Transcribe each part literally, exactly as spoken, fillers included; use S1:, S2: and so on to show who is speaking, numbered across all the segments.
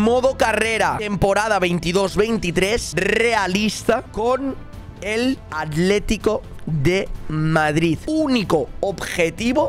S1: modo carrera, temporada veintidós veintitrés, realista, con el Atlético de Madrid. Único objetivo: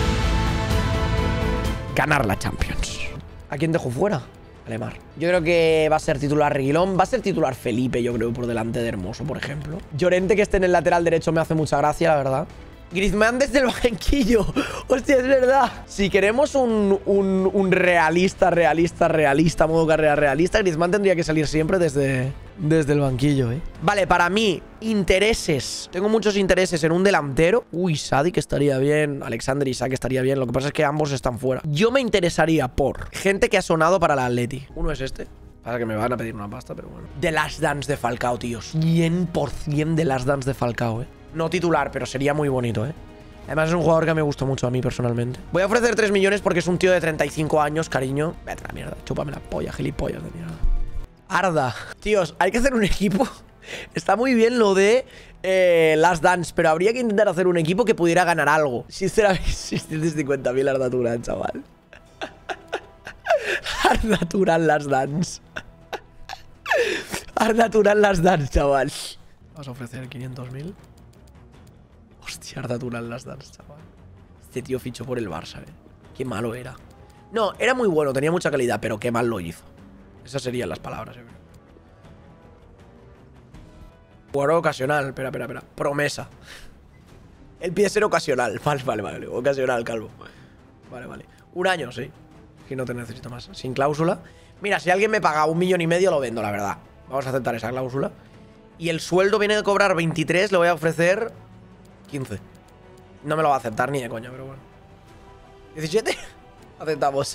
S1: ganar la Champions. ¿A quién dejo fuera? Lemar. Yo creo que va a ser titular Reguilón. Va a ser titular Felipe, yo creo, por delante de Hermoso, por ejemplo. Llorente, que esté en el lateral derecho, me hace mucha gracia, la verdad. Griezmann desde el banquillo. Hostia, es verdad. Si queremos un, un, un realista, realista, realista, modo carrera realista, Griezmann tendría que salir siempre desde, desde el banquillo, ¿eh? Vale, para mí, intereses. Tengo muchos intereses en un delantero. Uy, Sadik estaría bien. Alexander Isak estaría bien. Lo que pasa es que ambos están fuera. Yo me interesaría por gente que ha sonado para el Atleti. Uno es este. Pasa que me van a pedir una pasta, pero bueno. The Last Dance de Falcao, tíos. cien por cien de Last Dance de Falcao, eh. No titular, pero sería muy bonito, ¿eh? Además es un jugador que me gustó mucho a mí personalmente. Voy a ofrecer tres millones porque es un tío de treinta y cinco años, cariño. Vete a la mierda, chúpame la polla, gilipollas de mierda. Arda. Tíos, hay que hacer un equipo. Está muy bien lo de eh, Last Dance, pero habría que intentar hacer un equipo que pudiera ganar algo. Sinceramente, seiscientos cincuenta mil Arda Turán, chaval. Arda Turán Last Dance. Arda Turán Last Dance, chaval. Vamos a ofrecer quinientos mil. Hostia, Arda Turán Last Dance, chaval. Este tío fichó por el Barça, eh. Qué malo era. No, era muy bueno, tenía mucha calidad, pero qué mal lo hizo. Esas serían las palabras, yo creo. Jugador ocasional, espera, espera, espera. Promesa. El pie ser ocasional. Vale, vale, vale. Ocasional, calvo. Vale, vale. Un año, sí. Que no te necesito más. Sin cláusula. Mira, si alguien me paga un millón y medio, lo vendo, la verdad. Vamos a aceptar esa cláusula. Y el sueldo viene de cobrar veintitrés, le voy a ofrecer quince. No me lo va a aceptar ni de coña, pero bueno. diecisiete. Aceptamos.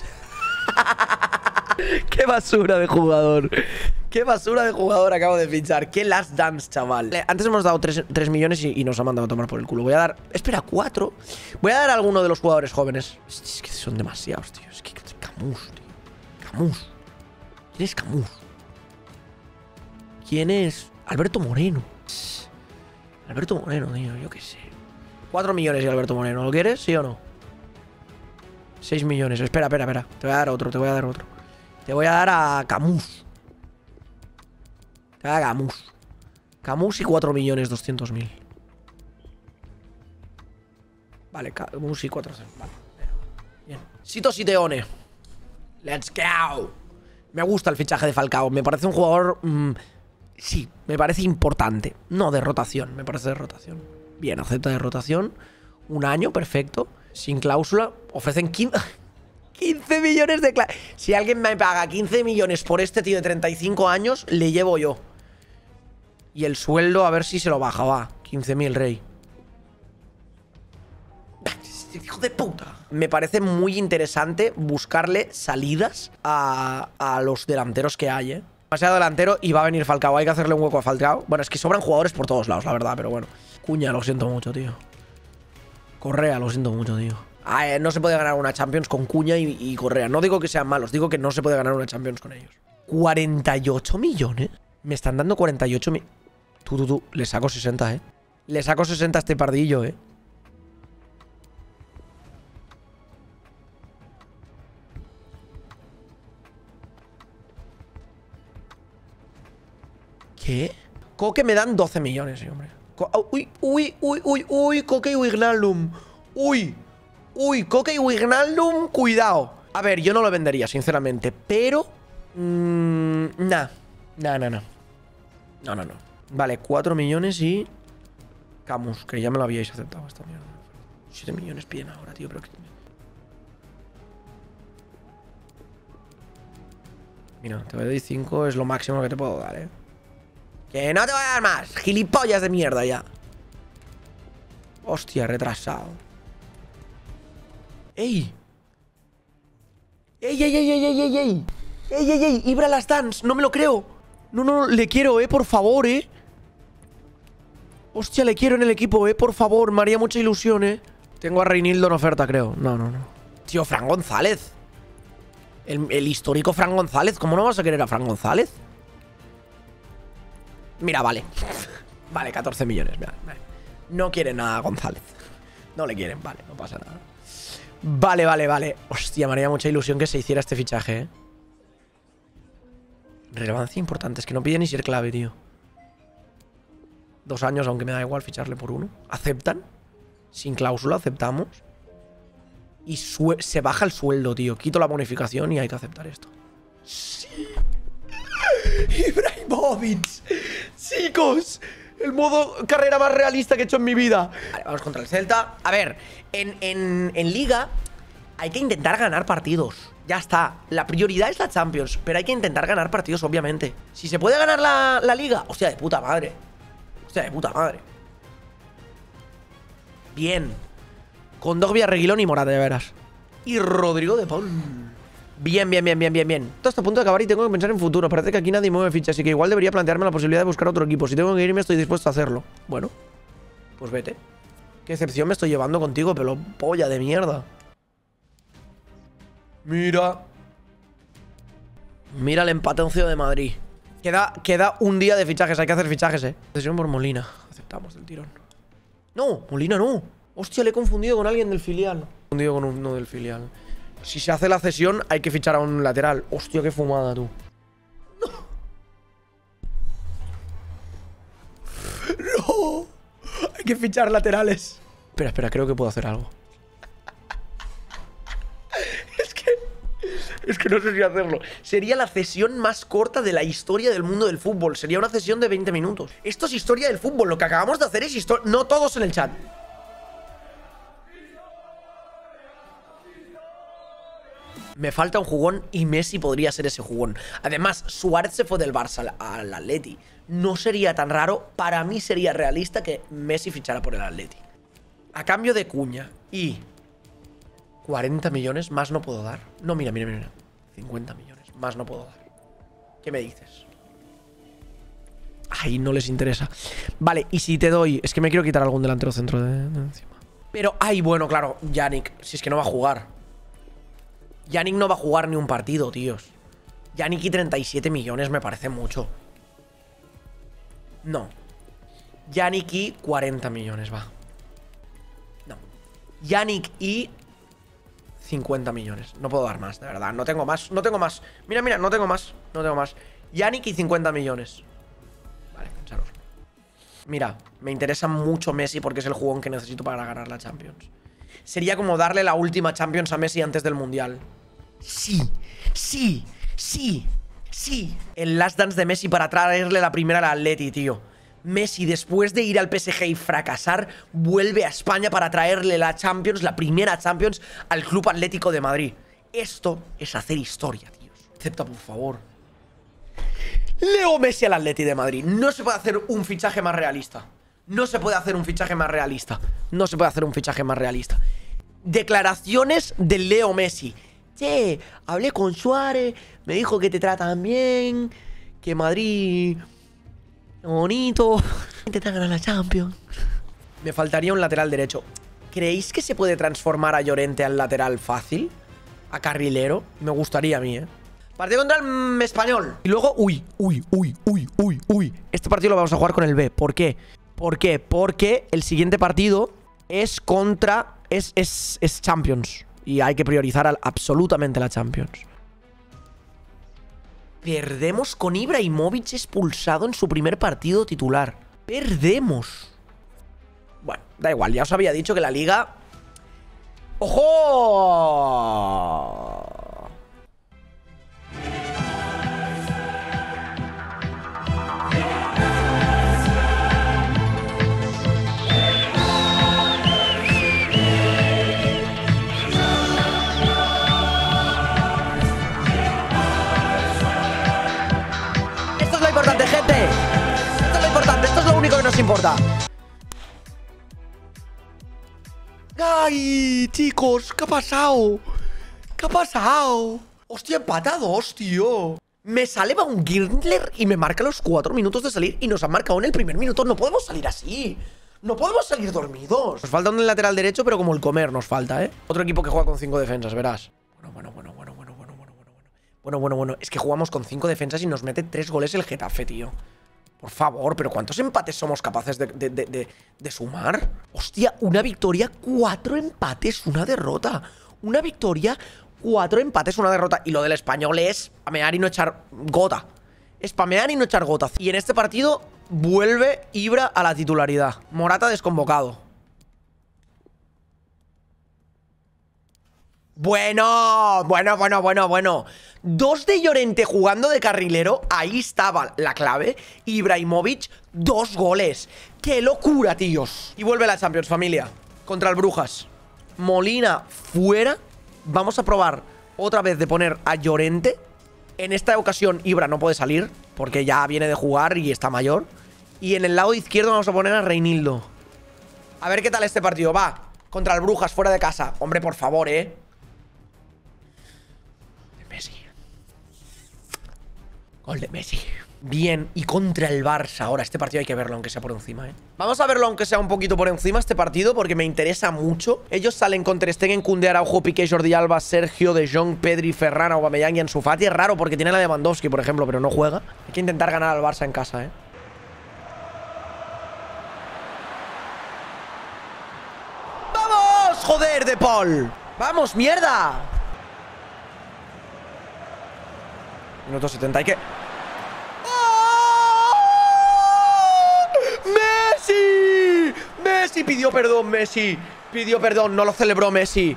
S1: Qué basura de jugador. Qué basura de jugador acabo de fichar. Qué Last Dance, chaval. Antes hemos dado tres millones y, y nos ha mandado a tomar por el culo. Voy a dar... Espera, cuatro. Voy a dar a alguno de los jugadores jóvenes. Es que son demasiados, tío. Es que Camus, tío. Camus. ¿Quién es Camus? ¿Quién es? Alberto Moreno. Alberto Moreno, tío. Yo qué sé. cuatro millones y Alberto Moreno. ¿Lo quieres? ¿Sí o no? seis millones. Espera, espera, espera. Te voy a dar otro, te voy a dar otro. Te voy a dar a Camus. Te voy a dar a Camus. Camus y cuatro millones doscientos mil. Vale, Camus y cuatrocientos. Vale. Bien. Sito Siteone. Let's go. Me gusta el fichaje de Falcao. Me parece un jugador... Mmm, sí, me parece importante. No de rotación, me parece de rotación. Bien, acepta de rotación. Un año, perfecto. Sin cláusula. Ofrecen quince, quince millones de cláusula. Si alguien me paga quince millones por este tío de treinta y cinco años, le llevo yo. Y el sueldo, a ver si se lo baja, va. quince mil, rey. Hijo de puta. Me parece muy interesante buscarle salidas a, a los delanteros que hay, ¿eh? Demasiado delantero y va a venir Falcao. Hay que hacerle un hueco a Falcao. Bueno, es que sobran jugadores por todos lados, la verdad, pero bueno. Cuña, lo siento mucho, tío. Correa, lo siento mucho, tío. Ah, eh, no se puede ganar una Champions con Cuña y, y Correa. No digo que sean malos, digo que no se puede ganar una Champions con ellos. ¿cuarenta y ocho millones? Me están dando cuarenta y ocho millones. Tú, tú, tú. Le saco sesenta, ¿eh? Le saco sesenta a este pardillo, ¿eh? ¿Qué? Coque me dan doce millones, sí, hombre. Co uy, uy, uy, uy, uy, Coque y Wijnaldum. Uy, uy, Coque y Wijnaldum, cuidado. A ver, yo no lo vendería, sinceramente, pero... Mmm, nah, nah, nah, nah. No, no, no. Vale, cuatro millones y... Camus, que ya me lo habíais aceptado esta mierda. siete millones piden ahora, tío, pero... Mira, te doy cinco, es lo máximo que te puedo dar, eh. Que no te voy a dar más. Gilipollas de mierda ya. Hostia, retrasado. ¡Ey! ¡Ey, ey, ey, ey, ey, ey, ey! ¡Ey, ey, ey! ¡Ibra Last Dance! No me lo creo. No, no, le quiero, eh, por favor, eh. Hostia, le quiero en el equipo, eh, por favor. Me haría mucha ilusión, eh. Tengo a Reinildo en oferta, creo. No, no, no. Tío, Fran González. El, el histórico Fran González. ¿Cómo no vas a querer a Fran González? Mira, vale. Vale, catorce millones. Mira, vale. No quieren a González. No le quieren, vale, no pasa nada. Vale, vale, vale. Hostia, me haría mucha ilusión que se hiciera este fichaje, ¿eh? Relevancia importante. Es que no pide ni ser clave, tío. Dos años, aunque me da igual ficharle por uno. ¿Aceptan? Sin cláusula, aceptamos. Y se baja el sueldo, tío. Quito la bonificación y hay que aceptar esto. ¡Sí! ¡Ibrahimovic! ¡Chicos! El modo carrera más realista que he hecho en mi vida. Vale, vamos contra el Celta. A ver, en, en, en Liga hay que intentar ganar partidos. Ya está. La prioridad es la Champions, pero hay que intentar ganar partidos, obviamente. Si se puede ganar la, la Liga, hostia, de puta madre. Hostia, de puta madre. Bien. Con Dogbia, Reguilón y Morata, de veras. Y Rodrigo de Paul. Bien, bien, bien, bien, bien, bien. Todo está a punto de acabar y tengo que pensar en futuro. Parece que aquí nadie mueve ficha, así que igual debería plantearme la posibilidad de buscar otro equipo. Si tengo que irme, estoy dispuesto a hacerlo. Bueno, pues vete. Qué excepción me estoy llevando contigo, pelo polla de mierda. Mira. Mira el empatencio de Madrid. Queda, queda un día de fichajes, hay que hacer fichajes, eh. Decisión por Molina. Aceptamos el tirón. No, Molina no. Hostia, le he confundido con alguien del filial. He confundido con uno del filial. Si se hace la cesión, hay que fichar a un lateral. Hostia, qué fumada, tú. No. No. Hay que fichar laterales. Espera, espera, creo que puedo hacer algo. Es que... Es que no sé si hacerlo. Sería la cesión más corta de la historia del mundo del fútbol. Sería una cesión de veinte minutos. Esto es historia del fútbol. Lo que acabamos de hacer es historia... No todos en el chat. Me falta un jugón y Messi podría ser ese jugón. Además, Suárez se fue del Barça al Atleti. No sería tan raro, para mí sería realista que Messi fichara por el Atleti. A cambio de Cuña y cuarenta millones, más no puedo dar. No, mira, mira, mira. cincuenta millones, más no puedo dar. ¿Qué me dices? Ay, no les interesa. Vale, y si te doy... Es que me quiero quitar algún delantero centro de, de encima. Pero, ay, bueno, claro, Yannick, si es que no va a jugar. Yannick no va a jugar ni un partido, tíos. Yannick y treinta y siete millones me parece mucho. No. Yannick y cuarenta millones, va. No. Yannick y cincuenta millones. No puedo dar más, de verdad. No tengo más, no tengo más. Mira, mira, no tengo más. No tengo más. Yannick y cincuenta millones. Vale, pensaros. Mira, me interesa mucho Messi porque es el jugón que necesito para ganar la Champions. Sería como darle la última Champions a Messi antes del Mundial. Sí, sí, sí, sí. El last dance de Messi para traerle la primera al Atleti, tío. Messi, después de ir al P S G y fracasar, vuelve a España para traerle la Champions, la primera Champions, al Club Atlético de Madrid. Esto es hacer historia, tíos. Acepta, por favor. Leo Messi al Atleti de Madrid. No se puede hacer un fichaje más realista. No se puede hacer un fichaje más realista. No se puede hacer un fichaje más realista. Declaraciones de Leo Messi. Che, hablé con Suárez, me dijo que te tratan bien, que Madrid... bonito. Intentan ganar la Champions. Me faltaría un lateral derecho. ¿Creéis que se puede transformar a Llorente al lateral fácil? A carrilero. Me gustaría a mí, ¿eh? Partido contra el Español. Y luego, uy, uy, uy, uy, uy, uy. Este partido lo vamos a jugar con el B. ¿Por qué? ¿Por qué? Porque el siguiente partido es contra... Es, es, es Champions. Y hay que priorizar al, absolutamente la Champions. Perdemos con Ibrahimovic expulsado en su primer partido titular. Perdemos. Bueno, da igual. Ya os había dicho que la Liga... ¡Ojo! Gente, esto es lo importante, esto es lo único que nos importa. ¡Ay, chicos! ¿Qué ha pasado? ¿Qué ha pasado? Hostia, empatados, tío. Me sale un Girndler y me marca los cuatro minutos de salir y nos han marcado en el primer minuto. No podemos salir así. No podemos salir dormidos. Nos falta un lateral derecho, pero como el comer nos falta, ¿eh? Otro equipo que juega con cinco defensas, verás. Bueno, bueno, bueno, bueno, bueno, bueno, bueno, bueno, bueno. Bueno, bueno, bueno. Es que jugamos con cinco defensas y nos mete tres goles el Getafe, tío. Por favor, pero ¿cuántos empates somos capaces de, de, de, de, de sumar? Hostia, una victoria, cuatro empates, una derrota. Una victoria, cuatro empates, una derrota. Y lo del Español es a mear y no echar gota. Spamear y no echar gotas. Y en este partido vuelve Ibra a la titularidad. Morata desconvocado. Bueno, bueno, bueno, bueno, bueno. Dos de Llorente jugando de carrilero. Ahí estaba la clave. Ibrahimovic, dos goles. ¡Qué locura, tíos! Y vuelve la Champions, familia. Contra el Brujas. Molina fuera. Vamos a probar otra vez de poner a Llorente. En esta ocasión Ibra no puede salir porque ya viene de jugar y está mayor. Y en el lado izquierdo vamos a poner a Reinildo. A ver qué tal este partido. Va, contra el Brujas, fuera de casa. Hombre, por favor, eh Messi. Gol de Messi. Bien, y contra el Barça. Ahora, este partido hay que verlo, aunque sea por encima, ¿eh? Vamos a verlo, aunque sea un poquito por encima, este partido, porque me interesa mucho. Ellos salen con Ter Stegen, Koundé, Araujo, Piqué, Jordi Alba, Sergio, De Jong, Pedri, Ferran, Aubameyang y Ansu Fati. Es raro porque tiene la de Lewandowski, por ejemplo, pero no juega. Hay que intentar ganar al Barça en casa, ¿eh? ¡Vamos! ¡Joder, De Paul! ¡Vamos, mierda! Minuto setenta, hay que... ¡Messi! ¡Messi! Pidió perdón, Messi. Pidió perdón, no lo celebró Messi.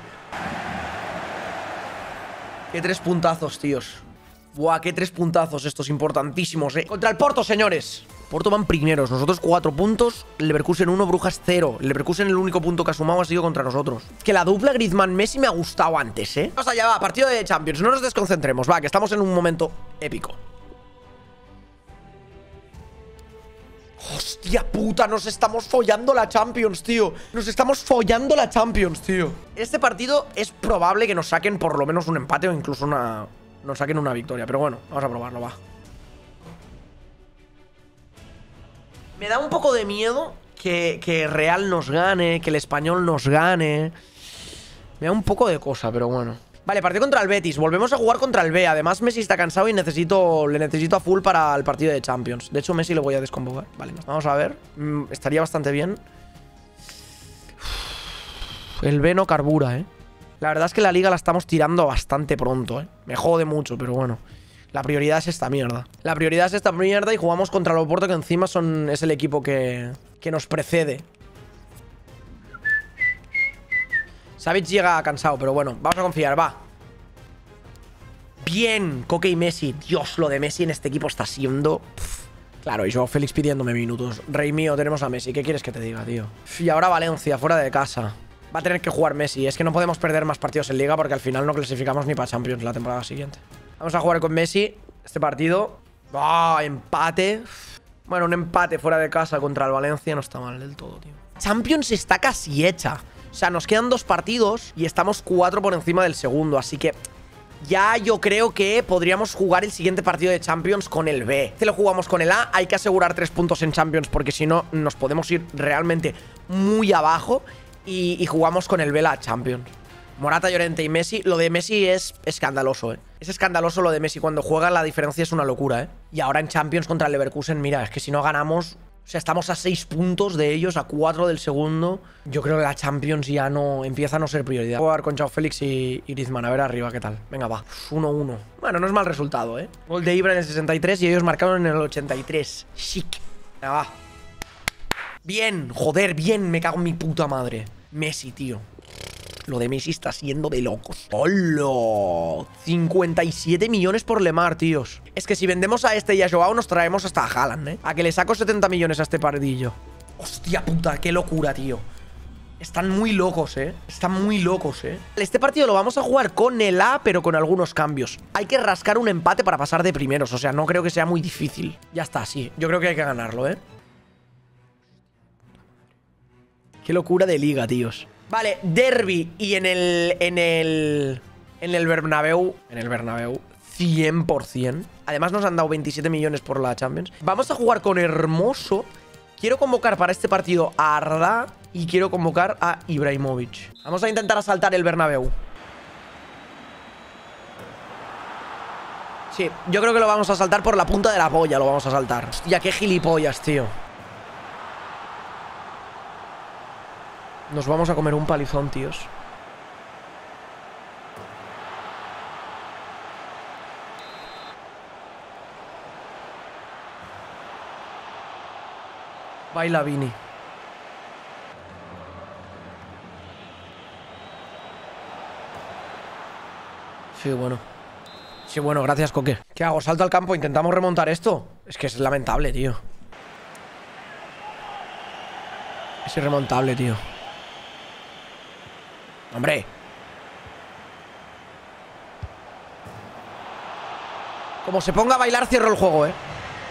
S1: Qué tres puntazos, tíos. Buah, qué tres puntazos estos importantísimos, eh. Contra el Porto, señores. Porto van primeros, nosotros cuatro puntos. Leverkusen uno, Brujas cero. Leverkusen el único punto que ha sumado ha sido contra nosotros. Que la dupla Griezmann-Messi me ha gustado antes, eh. Vamos allá, va, partido de Champions. No nos desconcentremos, va, que estamos en un momento épico. Hostia puta, nos estamos follando la Champions, tío. Nos estamos follando la Champions, tío. Este partido es probable que nos saquen por lo menos un empate o incluso una... nos saquen una victoria, pero bueno, vamos a probarlo, va. Me da un poco de miedo que, que Real nos gane, que el Español nos gane. Me da un poco de cosa, pero bueno. Vale, partido contra el Betis. Volvemos a jugar contra el B. Además, Messi está cansado y necesito le necesito a full para el partido de Champions. De hecho, Messi lo voy a desconvocar. Vale, vamos a ver. Mm, estaría bastante bien. El B no carbura, ¿eh? La verdad es que la liga la estamos tirando bastante pronto, ¿eh? Me jode mucho, pero bueno. La prioridad es esta mierda. La prioridad es esta mierda y jugamos contra el Oporto, que encima son, es el equipo que, que nos precede. Savic llega cansado, pero bueno, vamos a confiar, va. Bien, Coque y Messi. Dios, lo de Messi en este equipo está siendo... Pff. Claro, y Joao Félix pidiéndome minutos. Rey mío, tenemos a Messi. ¿Qué quieres que te diga, tío? Y ahora Valencia, fuera de casa. Va a tener que jugar Messi. Es que no podemos perder más partidos en Liga porque al final no clasificamos ni para Champions la temporada siguiente. Vamos a jugar con Messi este partido. ¡Ah! Empate. Bueno, un empate fuera de casa contra el Valencia no está mal del todo, tío. Champions está casi hecha. O sea, nos quedan dos partidos y estamos cuatro por encima del segundo. Así que ya yo creo que podríamos jugar el siguiente partido de Champions con el B. Si lo jugamos con el A, hay que asegurar tres puntos en Champions porque si no nos podemos ir realmente muy abajo. Y, y jugamos con el B la Champions. Morata, Llorente y Messi. Lo de Messi es escandaloso, ¿eh? Es escandaloso lo de Messi. Cuando juega la diferencia es una locura, ¿eh? Y ahora en Champions contra el Leverkusen, mira, es que si no ganamos... O sea, estamos a seis puntos de ellos, a cuatro del segundo. Yo creo que la Champions ya no... empieza a no ser prioridad. Voy a jugar con Joao Félix y, y Griezmann. A ver arriba qué tal. Venga, va. uno uno. Bueno, no es mal resultado, ¿eh? Gol de Ibra en el sesenta y tres y ellos marcaron en el ochenta y tres. Chic. Venga, va. Bien, joder, bien. Me cago en mi puta madre. Messi, tío. Lo de Messi está siendo de locos. ¡Hola! cincuenta y siete millones por Lemar, tíos. Es que si vendemos a este y a Joao nos traemos hasta a Haaland, ¿eh? A que le saco setenta millones a este pardillo. Hostia puta, qué locura, tío. Están muy locos, ¿eh? Están muy locos, ¿eh? Este partido lo vamos a jugar con el A, pero con algunos cambios. Hay que rascar un empate para pasar de primeros. O sea, no creo que sea muy difícil. Ya está, sí. Yo creo que hay que ganarlo, ¿eh? Qué locura de liga, tíos. Vale, derbi y en el... En el... En el Bernabéu... En el Bernabéu... cien por cien. Además nos han dado veintisiete millones por la Champions. Vamos a jugar con Hermoso. Quiero convocar para este partido a Arda y quiero convocar a Ibrahimovic. Vamos a intentar asaltar el Bernabéu. Sí, yo creo que lo vamos a saltar por la punta de la polla. Lo vamos a saltar. Hostia, qué gilipollas, tío. Nos vamos a comer un palizón, tíos. Baila Vini. Sí, bueno. Sí, bueno, gracias, Coque. ¿Qué hago? ¿Salto al campo? ¿Intentamos remontar esto? Es que es lamentable, tío. Es irremontable, tío. ¡Hombre! Como se ponga a bailar, cierro el juego, ¿eh?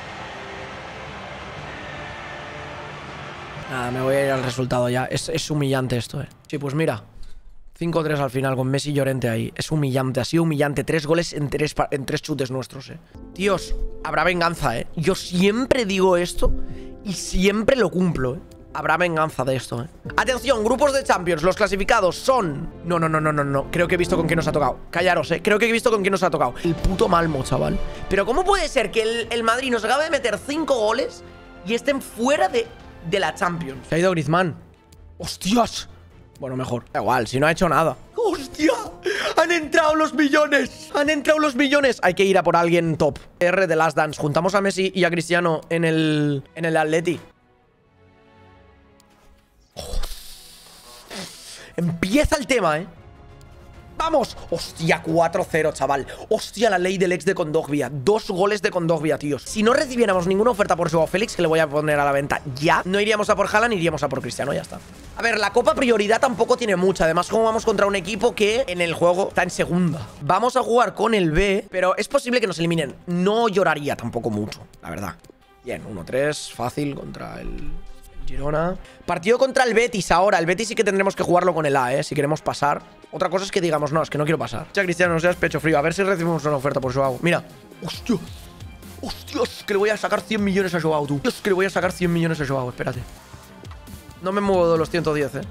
S1: Nada, me voy a ir al resultado ya. Es, es humillante esto, ¿eh? Sí, pues mira. cinco tres al final con Messi y Llorente ahí. Es humillante, ha sido humillante. Tres goles en tres, en tres chutes nuestros, eh. Tíos, habrá venganza, eh. Yo siempre digo esto y siempre lo cumplo, eh. Habrá venganza de esto, eh. Atención, grupos de Champions. Los clasificados son... No, no, no, no, no, no. Creo que he visto con quién nos ha tocado. Callaros, eh. Creo que he visto con quién nos ha tocado. El puto Malmo, chaval. Pero ¿cómo puede ser que el, el Madrid nos acabe de meter cinco goles y estén fuera de, de la Champions? Se ha ido Griezmann. ¡Hostias! Bueno, mejor. Da igual, si no ha hecho nada. ¡Hostia! ¡Han entrado los millones! ¡Han entrado los millones! Hay que ir a por alguien top. R de Last Dance. Juntamos a Messi y a Cristiano en el... En el Atleti. Oh. Empieza el tema, ¿eh? ¡Vamos! ¡Hostia! cuatro cero, chaval. ¡Hostia! La ley del ex de Kondogbia. Dos goles de Kondogbia, tíos. Si no recibiéramos ninguna oferta por Joao Félix, que le voy a poner a la venta ya, no iríamos a por Haaland, iríamos a por Cristiano. Ya está. A ver, la Copa prioridad tampoco tiene mucha. Además, como vamos contra un equipo que en el juego está en segunda. Vamos a jugar con el B, pero es posible que nos eliminen. No lloraría tampoco mucho, la verdad. Bien, uno tres. Fácil contra el... Girona. Partido contra el Betis ahora. El Betis sí que tendremos que jugarlo con el A, ¿eh? Si queremos pasar. Otra cosa es que digamos, no, es que no quiero pasar. Ya, Cristiano, no seas pecho frío. A ver si recibimos una oferta por Joao. Mira. ¡Hostia! ¡Hostias! Que le voy a sacar cien millones a Joao, tú. Dios, que le voy a sacar cien millones a Joao. Espérate. No me muevo de los ciento diez, ¿eh?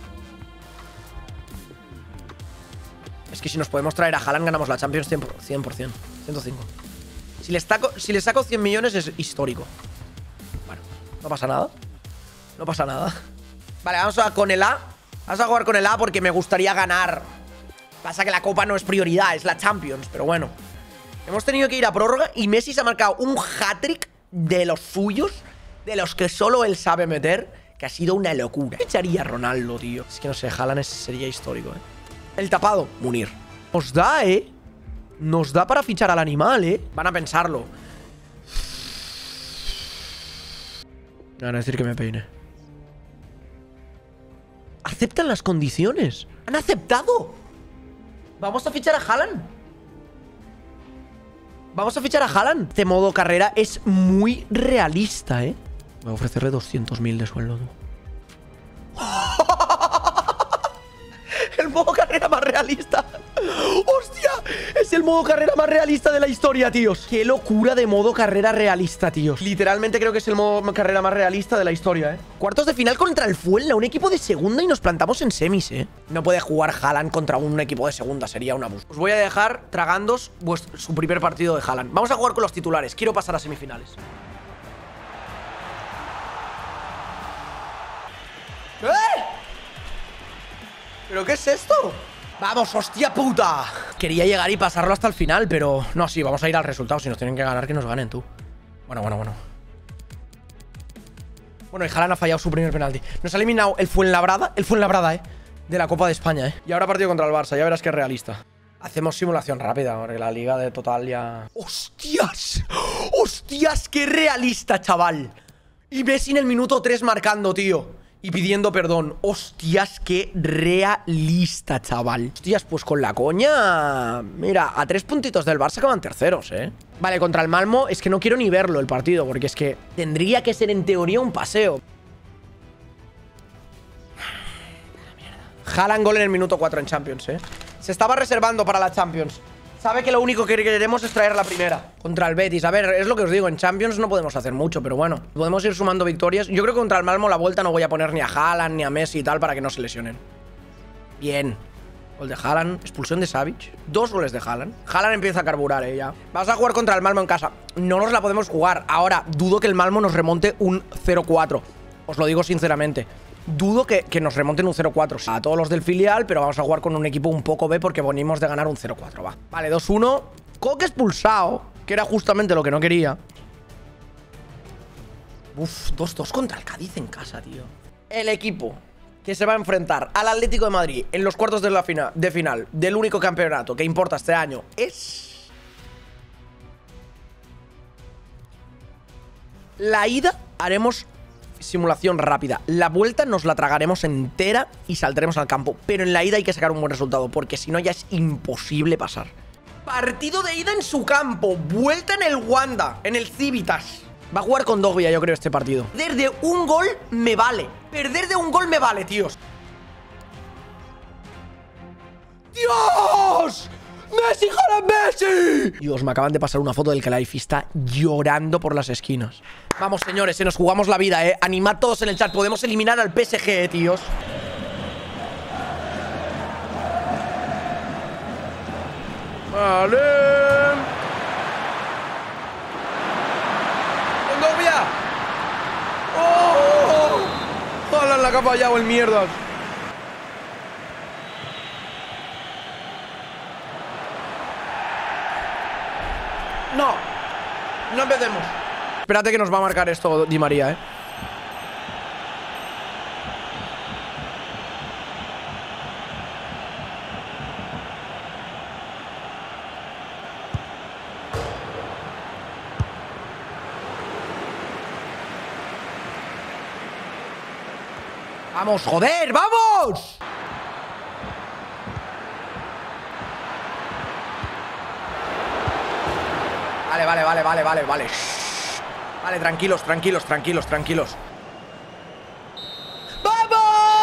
S1: Es que si nos podemos traer a Haaland, ganamos la Champions cien por ciento. ciento cinco. Si le, saco, si le saco cien millones es histórico. Bueno, no pasa nada. No pasa nada. Vale, vamos a con el A. Vamos a jugar con el A porque me gustaría ganar. Pasa que la Copa no es prioridad, es la Champions. Pero bueno. Hemos tenido que ir a prórroga y Messi se ha marcado un hat-trick de los suyos, de los que solo él sabe meter, que ha sido una locura. ¿Qué echaría Ronaldo, tío? Es que no sé, Haaland sería histórico, ¿eh? El tapado, Munir. Nos da, ¿eh? Nos da para fichar al animal, ¿eh? Van a pensarlo. Me van a decir que me peine. Aceptan las condiciones. ¡Han aceptado! Vamos a fichar a Haaland. Vamos a fichar a Haaland. Este modo carrera es muy realista, ¿eh? Voy a ofrecerle doscientos mil de sueldo, tú. El modo carrera más realista. ¡Hostia! Es el modo carrera más realista de la historia, tíos. ¡Qué locura de modo carrera realista, tíos! Literalmente creo que es el modo carrera más realista de la historia, ¿eh? Cuartos de final contra el Fuenla, un equipo de segunda, y nos plantamos en semis, ¿eh? No puede jugar Haaland contra un equipo de segunda, sería un abuso. Os voy a dejar tragándos vuestro, su primer partido de Haaland. Vamos a jugar con los titulares. Quiero pasar a semifinales. ¿Eh? ¿Pero qué es esto? ¡Vamos, hostia puta! Quería llegar y pasarlo hasta el final, pero... No, sí, vamos a ir al resultado. Si nos tienen que ganar, que nos ganen, tú. Bueno, bueno, bueno. Bueno, y Haaland ha fallado su primer penalti. Nos ha eliminado el Fuenlabrada. El Fuenlabrada, eh. De la Copa de España, eh. Y ahora partido contra el Barça. Ya verás que es realista. Hacemos simulación rápida, porque la liga de total ya... ¡Hostias! ¡Hostias! ¡Qué realista, chaval! Y Messi en el minuto tres marcando, tío. Y pidiendo perdón. Hostias, qué realista, chaval. Hostias, pues con la coña. Mira, a tres puntitos del Barça que van terceros, eh. Vale, contra el Malmo es que no quiero ni verlo el partido, porque es que tendría que ser en teoría un paseo. Haaland gol en el minuto cuatro en Champions, eh. Se estaba reservando para la Champions. Sabe que lo único que queremos es traer la primera contra el Betis. A ver, es lo que os digo, en Champions no podemos hacer mucho, pero bueno, podemos ir sumando victorias. Yo creo que contra el Malmo la vuelta no voy a poner ni a Haaland ni a Messi y tal para que no se lesionen. Bien. Gol de Haaland, expulsión de Savic. Dos goles de Haaland. Haaland empieza a carburar, eh, ya. Vas a jugar contra el Malmo en casa. No nos la podemos jugar. Ahora, dudo que el Malmo nos remonte un cero cuatro. Os lo digo sinceramente. Dudo que, que nos remonten un cero cuatro. A todos los del filial, pero vamos a jugar con un equipo un poco B porque venimos de ganar un cero cuatro, va. Vale, dos uno. Coque expulsado, que era justamente lo que no quería. Uf, dos dos contra el Cádiz en casa, tío. El equipo que se va a enfrentar al Atlético de Madrid en los cuartos de la final, de final del único campeonato que importa este año es... La ida haremos simulación rápida. La vuelta nos la tragaremos entera y saldremos al campo. Pero en la ida hay que sacar un buen resultado, porque si no ya es imposible pasar. Partido de ida en su campo. Vuelta en el Wanda, en el Civitas. Va a jugar con Dogbia, yo creo, este partido. Perder de un gol me vale. Perder de un gol me vale, tíos. ¡Dios! ¡Messi, Haaland, Messi! Dios, me acaban de pasar una foto del que la Life está llorando por las esquinas. Vamos, señores, se nos jugamos la vida, eh. Animad todos en el chat. Podemos eliminar al P S G, eh, tíos. Vale. ¡Oh! ¡Hala, la que ha fallado el mierdas! ¡No! No empecemos. Espérate que nos va a marcar esto Di María, ¿eh? ¡Vamos, joder! ¡Vamos! Vale, vale, vale, vale, vale, vale. Vale, tranquilos, tranquilos, tranquilos, tranquilos. ¡Vamos!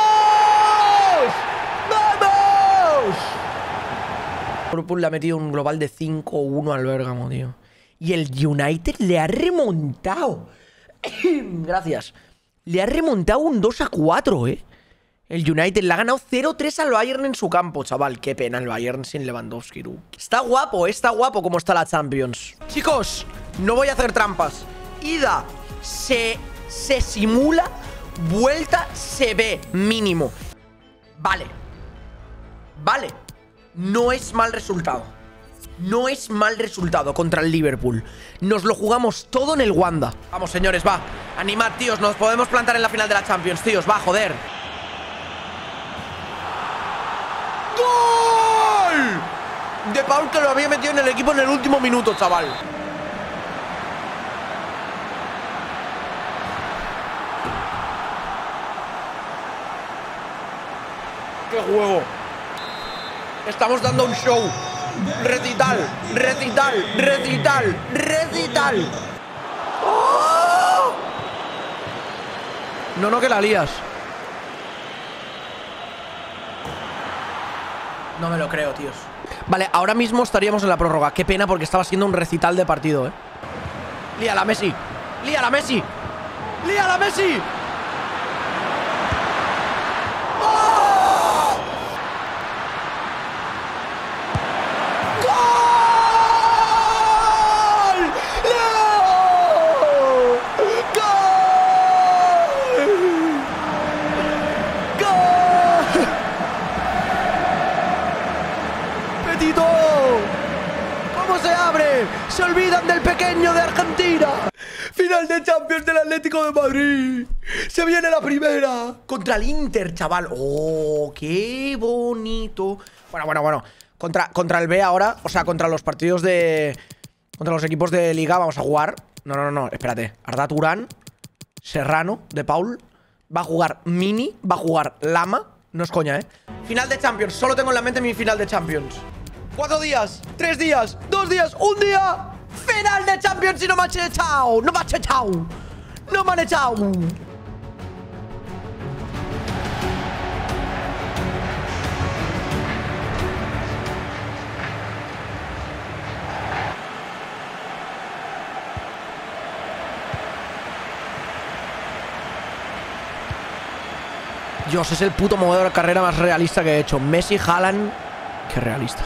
S1: ¡Vamos! Liverpool le ha metido un global de cinco uno al Bérgamo, tío. Y el United le ha remontado. Gracias. Le ha remontado un dos a cuatro, ¿eh? El United le ha ganado cero tres al Bayern en su campo, chaval. Qué pena el Bayern sin Lewandowski, tú. Está guapo, está guapo como está la Champions. Chicos, no voy a hacer trampas. Ida se, se simula, vuelta se ve, mínimo. Vale. Vale. No es mal resultado. No es mal resultado contra el Liverpool. Nos lo jugamos todo en el Wanda. Vamos, señores, va. Animad, tíos, nos podemos plantar en la final de la Champions, tíos. Va, joder. ¡Gol! De Paul, que lo había metido en el equipo en el último minuto, chaval. ¡Qué juego! Estamos dando un show. Recital, recital, recital, recital. ¡Oh! No, no, que la lías. No me lo creo, tíos. Vale, ahora mismo estaríamos en la prórroga. Qué pena, porque estaba siendo un recital de partido, eh. Líala, Messi. Líala, Messi. Líala, Messi. ¿Cómo se abre? Se olvidan del pequeño de Argentina. Final de Champions del Atlético de Madrid. Se viene la primera contra el Inter, chaval. Oh, qué bonito. Bueno, bueno, bueno. Contra, contra el B ahora, o sea, contra los partidos de... Contra los equipos de Liga vamos a jugar. No, no, no, espérate. Arda Turán, Serrano, De Paul. Va a jugar Mini, va a jugar Lama. No es coña, ¿eh? Final de Champions. Solo tengo en la mente mi final de Champions. Cuatro días, tres días, dos días, un día. Final de Champions y no me han echado. No me han echado. No me han echado. Dios, es el puto modelo de carrera más realista que he hecho. Messi, Haaland. Qué realista.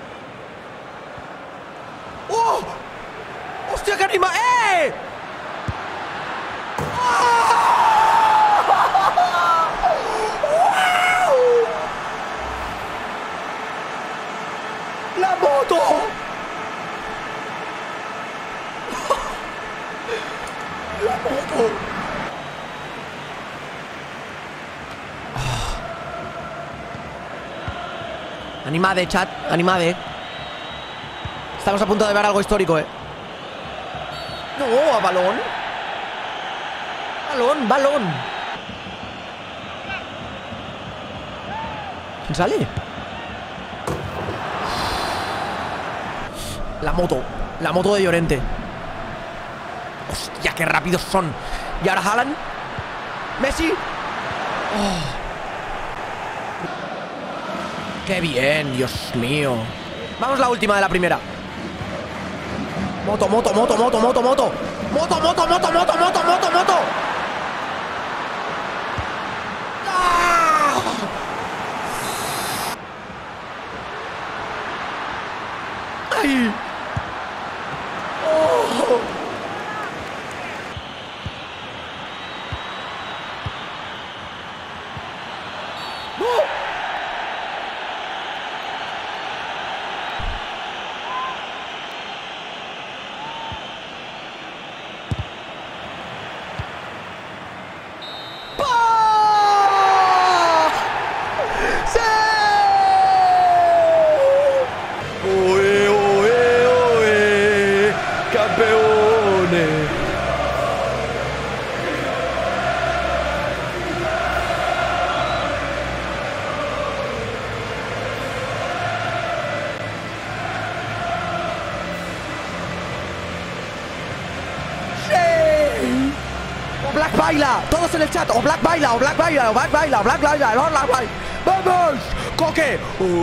S1: ¡Oh! ¡Hostia, qué anima! ¡Eh! ¡Oh! ¡La moto! ¡La Animade, chat, animade. Estamos a punto de ver algo histórico, eh. No, a balón. Balón, balón. ¿Quién sale? La moto. La moto de Llorente. Hostia, qué rápidos son. Y ahora Haaland. Messi. Oh. Qué bien, Dios mío. Vamos la última de la primera. Moto, moto, moto, moto, moto, moto. Moto, moto, moto, moto, moto, moto, moto. ¡Ah! ¡Ay! ¡Oh! Black baila, todos en el chat, o Black baila, o Black baila, o Black baila, o Black baila, o Black baila. ¡Vamos! ¡Coque!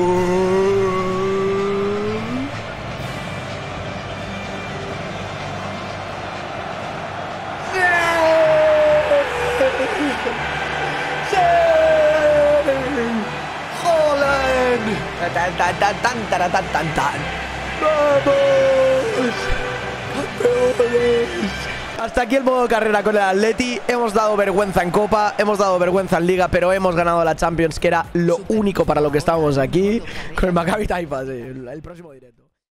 S1: ¡Holland! Tan, tan, tan, tan, tan, tan, tan, tan. ¡Vamos! ¡Campeones! Hasta aquí el modo carrera con el Atleti. Hemos dado vergüenza en Copa, hemos dado vergüenza en Liga, pero hemos ganado la Champions, que era lo único para lo que estábamos aquí. Con el Maccabi Taifa, sí, el próximo directo.